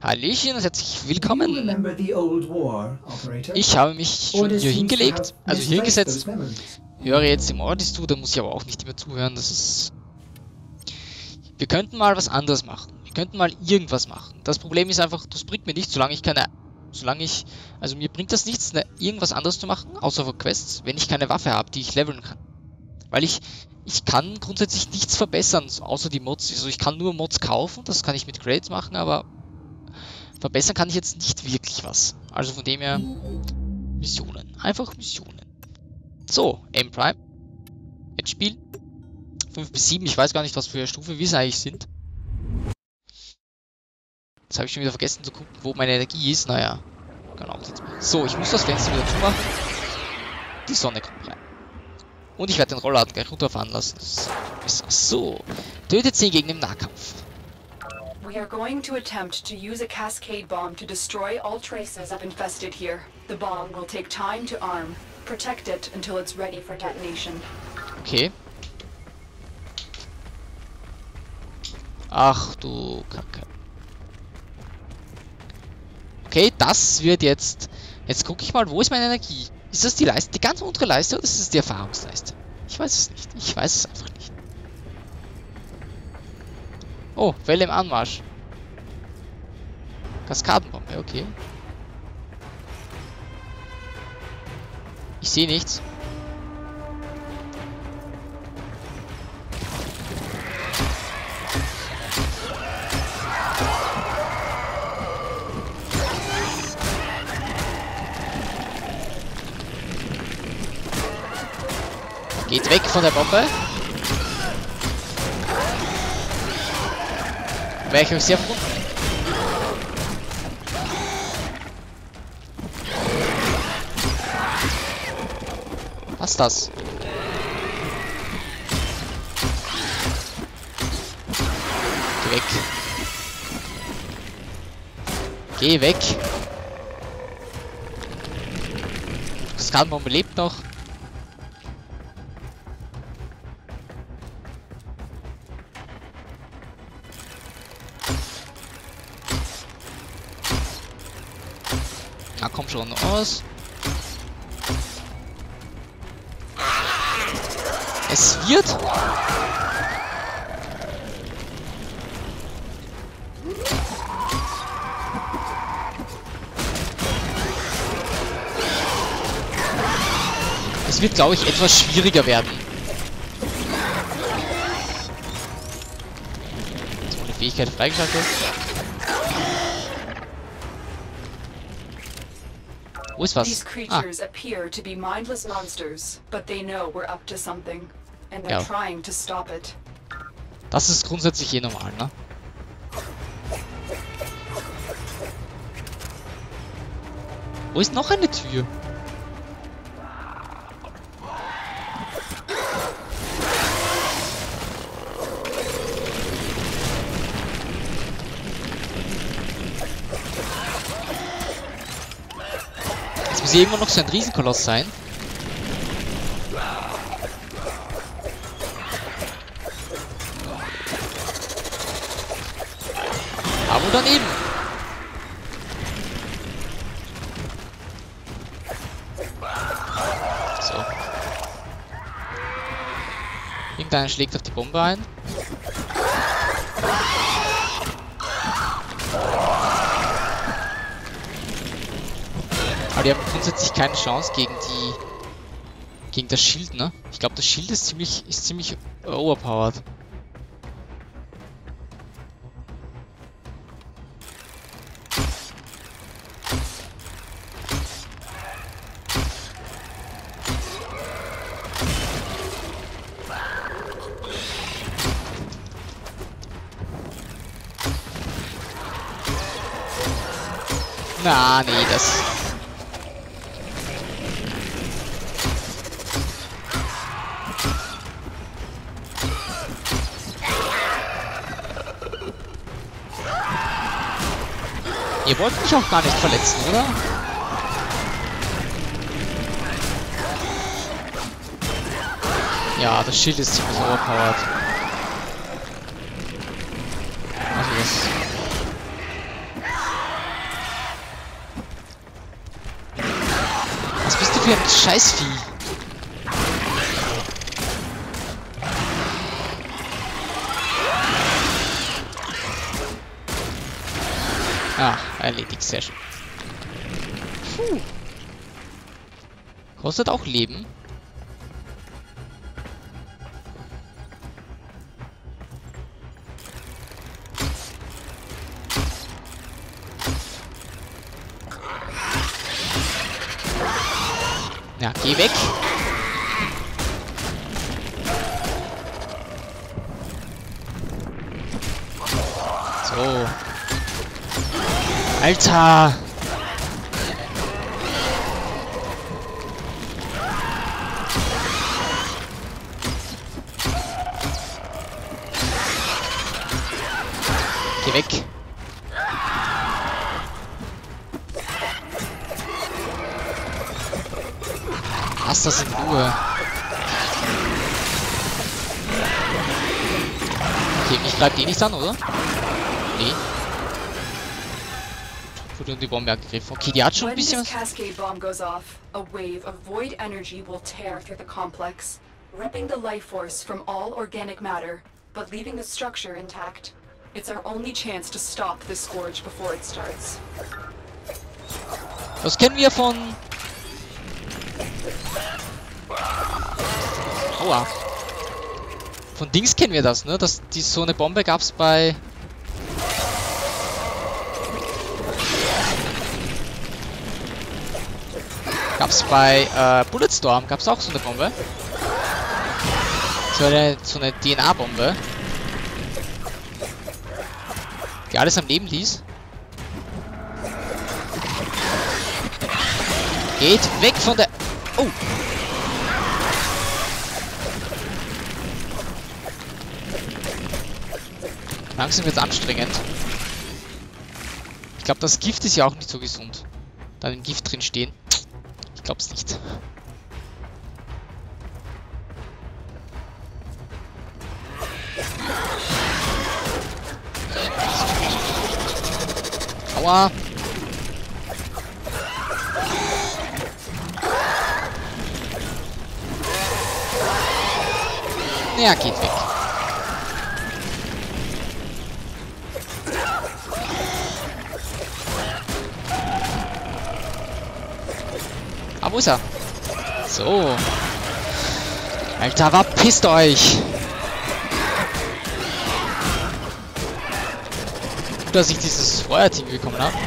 Hallöchen und herzlich Do you willkommen. remember the old war, Operator? Ich habe mich Or schon does hier seems to hingelegt, have also hier misplaced hingesetzt, those memories? höre jetzt im Ohr zu, da muss ich aber auch nicht immer zuhören, das ist... Wir könnten mal was anderes machen, wir könnten mal irgendwas machen. Das Problem ist einfach, das bringt mir nichts, also mir bringt das nichts, irgendwas anderes zu machen, außer für Quests, wenn ich keine Waffe habe, die ich leveln kann. Weil ich kann grundsätzlich nichts verbessern, außer die Mods, also ich kann nur Mods kaufen, das kann ich mit Crates machen, aber verbessern kann ich jetzt nicht wirklich was. Also von dem her, Missionen. Einfach Missionen. So, M-Prime. Jetzt spielen. 5 bis 7, ich weiß gar nicht, was für eine Stufe wir es eigentlich sind. Jetzt habe ich schon wieder vergessen zu gucken, wo meine Energie ist. Naja, kann auch nichts machen. So, ich muss das Fenster wieder zumachen. Die Sonne kommt rein. Und ich werde den Rollladen gleich runterfahren lassen. So, tötet sie gegen den Nahkampf. We are going to attempt to use a cascade bomb to destroy all traces of infested here. The bomb will take time to arm. Protect it until it's ready for detonation. Okay. Ach du Kacke. Okay, das wird jetzt... Jetzt gucke ich mal, wo ist meine Energie? Ist das die Leiste, die ganz untere Leiste, oder ist es die Erfahrungsleiste? Ich weiß es nicht. Ich weiß es einfach nicht. Oh, Welle im Anmarsch. Kaskadenbombe, okay. Ich sehe nichts. Geht weg von der Bombe. Wäre ich euch sehr verbunden. Was ist das? Geh weg. Geh weg. Kaskadenbombe lebt noch. Na komm schon aus. Es wird. Es wird, glaube ich, etwas schwieriger werden. Jetzt meine Fähigkeit freigeschaltet. Wo ist was? These creatures appear to be mindless monsters, but they know we're up to something, and they're trying to stop it. Das ist grundsätzlich eh normal, ne? Wo ist noch eine Tür? Es muss hier immer noch so ein Riesenkoloss sein. Aber daneben. So. Irgendeiner schlägt auf die Bombe ein. Aber die haben grundsätzlich keine Chance gegen das Schild, ne? Ich glaube, das Schild ist ziemlich overpowered. Na, nee, das... Ihr wollt mich auch gar nicht verletzen, oder? Ja, das Schild ist ziemlich overpowered. Also das... für ein Scheißvieh? Ah, erledigt, sehr schön. Puh. Kostet auch Leben. Ja, geh weg. So. Alter! Geh weg. Lass das in Ruhe. Okay, mich bleibt eh nichts an, oder? Nee. Wurde um die Bombe angegriffen. Okay, die hat schon ein When bisschen this was. cascade bomb goes off, a wave of void energy will tear through the complex, ripping the life force from all organic matter, but leaving the structure intact. It's our only chance to stop this scourge before it starts. Das kennen wir von... Aua. Von Dings kennen wir das, ne? So eine Bombe gab's bei... Bulletstorm gab's auch so eine Bombe. So eine DNA-Bombe. Die alles am Leben ließ. Geht weg von der... Oh! Langsam wird's anstrengend. Ich glaube, das Gift ist ja auch nicht so gesund. Da im Gift drin stehen. Ich glaub's nicht. Aua! Ja, geht weg. Ah, wo ist er? So. Alter, verpisst euch! Gut, dass ich dieses Feuerteam bekommen habe.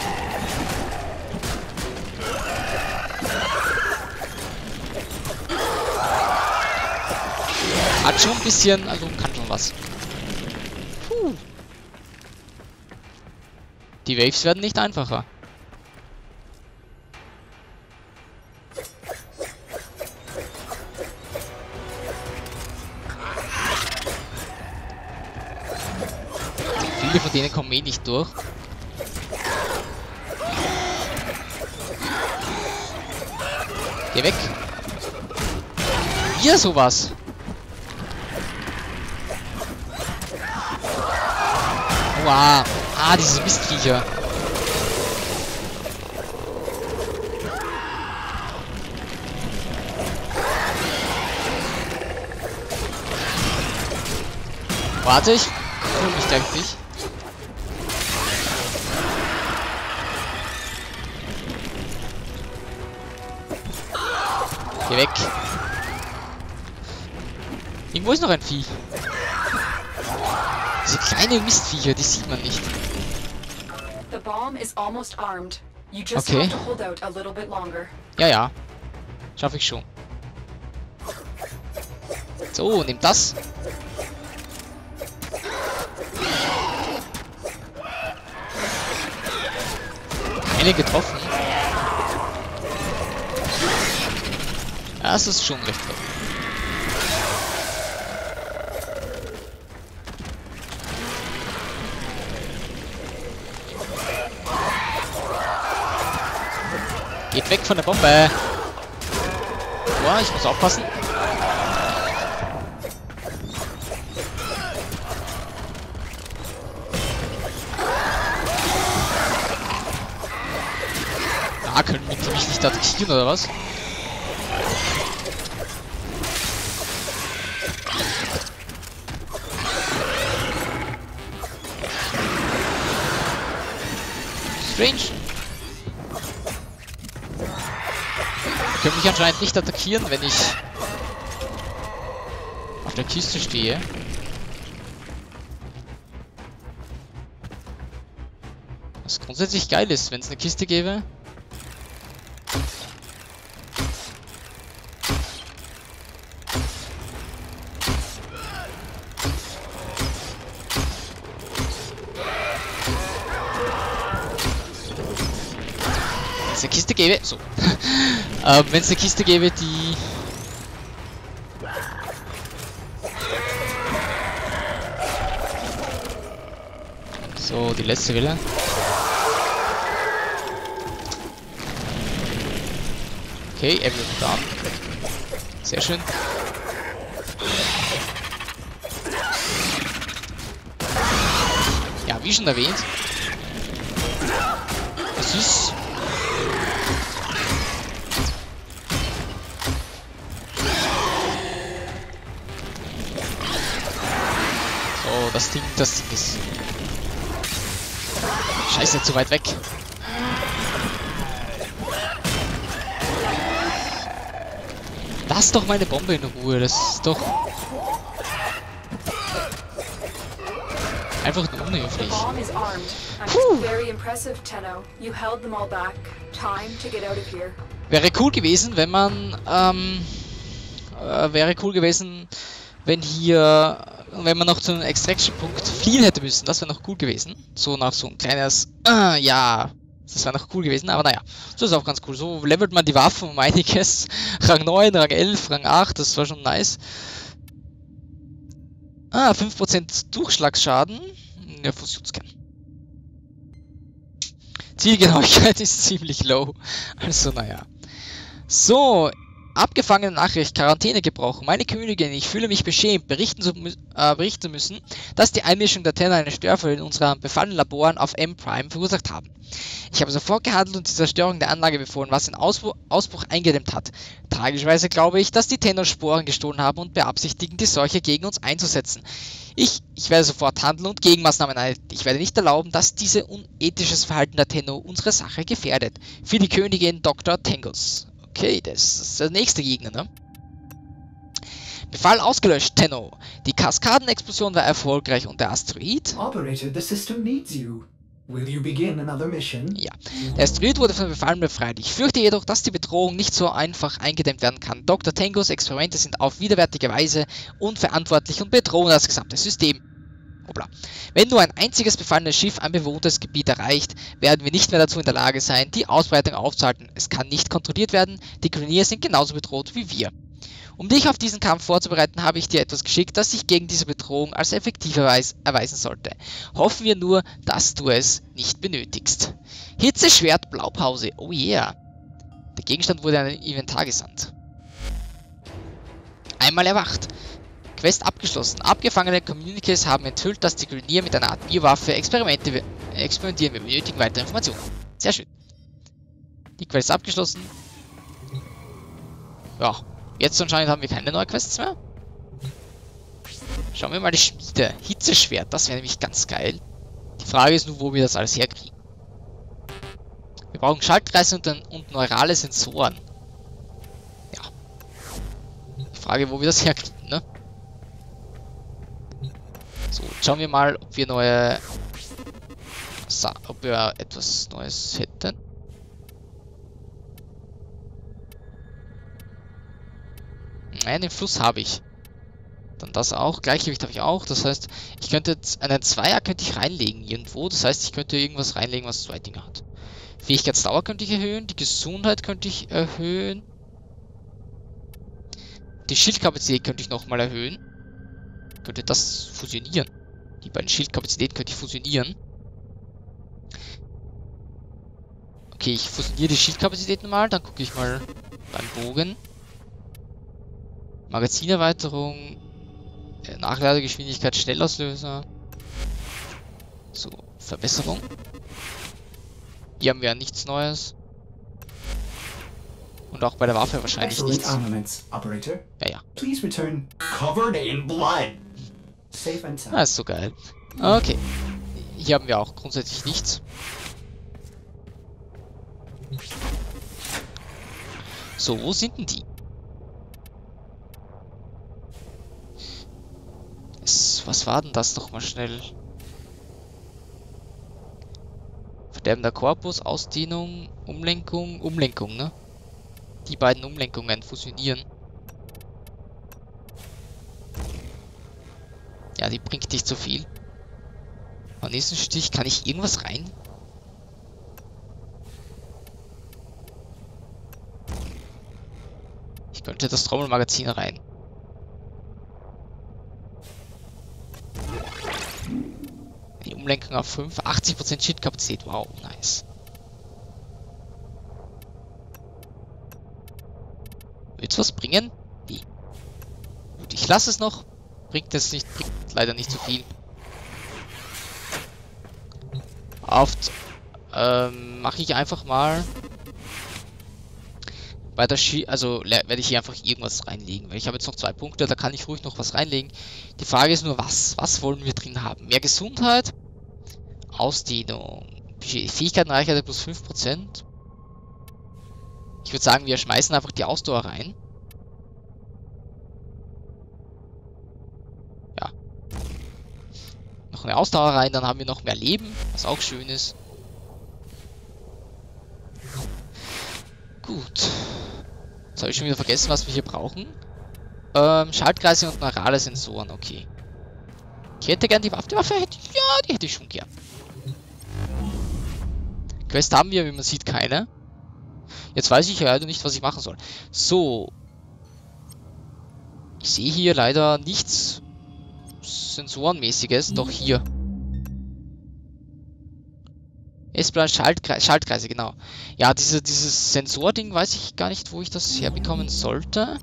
Hat schon ein bisschen, also kann schon was. Puh. Die Waves werden nicht einfacher. Viele von denen kommen eh nicht durch. Geh weg. Hier sowas. Wow. Ah, diese Mistviecher. Warte, ich hol mich gleich dich. Geh weg. Irgendwo ist noch ein Vieh. Diese kleine Mistviecher, die sieht man nicht. The bomb is almost armed. You just Okay. have to hold out a little bit longer. Ja, ja. Schaffe ich schon. So, nimm das. Eine getroffen. Das ist schon recht gut. Geht weg von der Bombe. Boah, ich muss aufpassen. Ah, können die mich nicht attackieren oder was? Strange. Die können mich anscheinend nicht attackieren, wenn ich auf der Kiste stehe. Was grundsätzlich geil ist, wenn es eine Kiste gäbe. Wenn es eine Kiste gäbe, so. Wenn es eine Kiste gäbe, die so, die letzte Welle. Okay, er wird down. Sehr schön. Ja, wie schon erwähnt. Das ist... So, das Ding ist... Scheiße, zu weit weg. Lass doch meine Bombe in Ruhe, das ist doch... einfach nur unhöflich. Wäre cool gewesen, wenn man... wäre cool gewesen, wenn hier... wenn man noch zu einem Extraction-Punkt fliehen hätte müssen. Das wäre noch cool gewesen. So nach so ein kleines... ja... Das wäre noch cool gewesen, aber naja, so ist auch ganz cool. So levelt man die Waffen um einiges. Rang 9, Rang 11, Rang 8, das war schon nice. 5% Durchschlagsschaden. Ja, Fusionskern. Zielgenauigkeit ist ziemlich low. Also naja. So, abgefangene Nachricht, Quarantäne gebrochen. Meine Königin, ich fühle mich beschämt, berichten zu müssen, dass die Einmischung der Tenor eine Störfall in unseren befallenen Laboren auf M-Prime verursacht haben. Ich habe sofort gehandelt und die Zerstörung der Anlage befohlen, was den Ausbruch eingedämmt hat. Tragischerweise glaube ich, dass die Tenor Sporen gestohlen haben und beabsichtigen, die Seuche gegen uns einzusetzen. Ich werde sofort handeln und Gegenmaßnahmen einleiten. Ich werde nicht erlauben, dass dieses unethisches Verhalten der Tenor unsere Sache gefährdet. Für die Königin Dr. Tengus. Okay, das ist der nächste Gegner, ne? Befall ausgelöscht, Tenno. Die Kaskadenexplosion war erfolgreich und der Asteroid... Operator, the system needs you. Will you begin another mission? Ja, der Asteroid wurde von Befallen befreit. Ich fürchte jedoch, dass die Bedrohung nicht so einfach eingedämmt werden kann. Dr. Tengos Experimente sind auf widerwärtige Weise unverantwortlich und bedrohen das gesamte System. Hoppla. Wenn nur ein einziges befallenes Schiff ein bewohntes Gebiet erreicht, werden wir nicht mehr dazu in der Lage sein, die Ausbreitung aufzuhalten. Es kann nicht kontrolliert werden, die Kolonier sind genauso bedroht wie wir. Um dich auf diesen Kampf vorzubereiten, habe ich dir etwas geschickt, das sich gegen diese Bedrohung als effektiv erweisen sollte. Hoffen wir nur, dass du es nicht benötigst. Hitzeschwert Blaupause, oh yeah. Der Gegenstand wurde in ein Inventar gesandt. Einmal erwacht. Quest abgeschlossen. Abgefangene Communicators haben enthüllt, dass die Kolonier mit einer Art Biowaffe experimentieren. Wir benötigen weitere Informationen. Sehr schön. Die Quest abgeschlossen. Ja, jetzt anscheinend haben wir keine neuen Quests mehr. Schauen wir mal die Schmiede. Hitzeschwert, das wäre nämlich ganz geil. Die Frage ist nur, wo wir das alles herkriegen. Wir brauchen Schaltkreise und neurale Sensoren. Ja. Die Frage, wo wir das herkriegen, ne? So, schauen wir mal, ob wir ob wir etwas Neues hätten. Nein, den Fluss habe ich. Dann das auch. Gleichgewicht habe ich auch. Das heißt, ich könnte jetzt einen Zweier könnte ich reinlegen irgendwo. Das heißt, ich könnte irgendwas reinlegen, was zwei Dinge hat. Fähigkeitsdauer könnte ich erhöhen. Die Gesundheit könnte ich erhöhen. Die Schildkapazität könnte ich nochmal erhöhen. Könnte das fusionieren. Die beiden Schildkapazitäten könnte ich fusionieren. Okay, ich fusioniere die Schildkapazitäten mal. Dann gucke ich mal beim Bogen. Magazinerweiterung. Nachladegeschwindigkeit, Schnellauslöser. So, Verbesserung. Hier haben wir ja nichts Neues. Und auch bei der Waffe wahrscheinlich nichts. Ja, ja. Please return covered in blood. Safe and sound. Ah, ist so geil. Okay. Hier haben wir auch grundsätzlich nichts. So, wo sind denn die? Was war denn das noch mal schnell? Verderbender Korpus, Ausdehnung, Umlenkung, ne? Die beiden Umlenkungen fusionieren. Ja, die bringt nicht so viel. Am nächsten Stich kann ich irgendwas rein? Ich könnte das Trommelmagazin rein. Die Umlenkung auf 5, 80% Cheat-Kapazität. Wow, nice. Wird's was bringen? Wie? Gut, ich lasse es noch. Bringt leider nicht so viel. Mache ich einfach mal bei der werde ich hier einfach irgendwas reinlegen, weil ich habe jetzt noch 2 Punkte, da kann ich ruhig noch was reinlegen. Die Frage ist nur, was wollen wir drin haben? Mehr Gesundheit, Ausdehnung, Fähigkeitenreichweite plus 5%. Ich würde sagen, wir schmeißen einfach die Ausdauer rein. Ja. Noch eine Ausdauer rein, dann haben wir noch mehr Leben, was auch schön ist. Gut. Jetzt habe ich schon wieder vergessen, was wir hier brauchen. Schaltkreise und neurale Sensoren, okay. Ich hätte gern die Waffe. Die hätte ich schon gern. Quest haben wir, wie man sieht, keine. Jetzt weiß ich ja leider nicht, was ich machen soll. So. Ich sehe hier leider nichts Sensorenmäßiges, doch hier. S-Plan Schaltkreise, genau. Ja, dieses Sensording weiß ich gar nicht, wo ich das herbekommen sollte.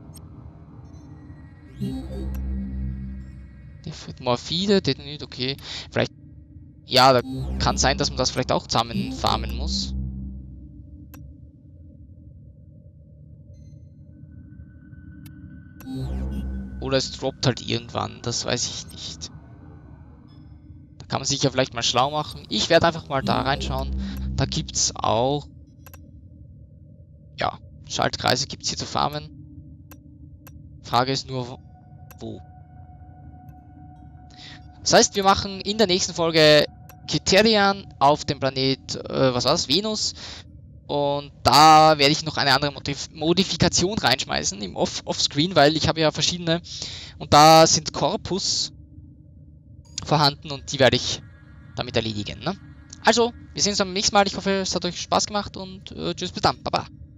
Morphide, detoniert, okay. Vielleicht. Ja, da kann sein, dass man das vielleicht auch zusammen farmen muss. Oder es droppt halt irgendwann, das weiß ich nicht. Da kann man sich ja vielleicht mal schlau machen. Ich werde einfach mal da reinschauen. Da gibt's auch... Ja, Schaltkreise gibt's hier zu farmen. Frage ist nur, wo. Das heißt, wir machen in der nächsten Folge Kriterian auf dem Planet, was war das, Venus. Und da werde ich noch eine andere Modifikation reinschmeißen im Offscreen, weil ich habe ja verschiedene. Und da sind Korpus vorhanden und die werde ich damit erledigen. Ne? Also, wir sehen uns beim nächsten Mal. Ich hoffe, es hat euch Spaß gemacht und tschüss, bis dann. Baba.